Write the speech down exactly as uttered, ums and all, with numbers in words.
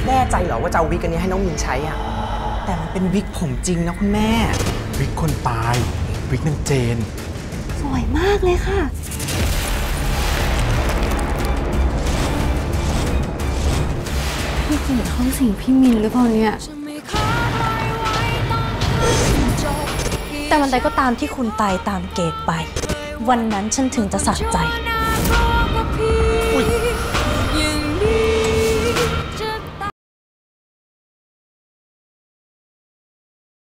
แน่ใจเหรอว่าจะเอาวิกอันนี้ให้น้องมินใช้อ่ะแต่มันเป็นวิกผมจริงนะคุณแม่วิกคนตายวิกนางเจนสวยมากเลยค่ะพี่เปิดห้องสิงพี่มินหรือเปล่าเนี่ยแต่วันใดก็ตามที่คุณตายตามเกตไปวันนั้นฉันถึงจะสะใจ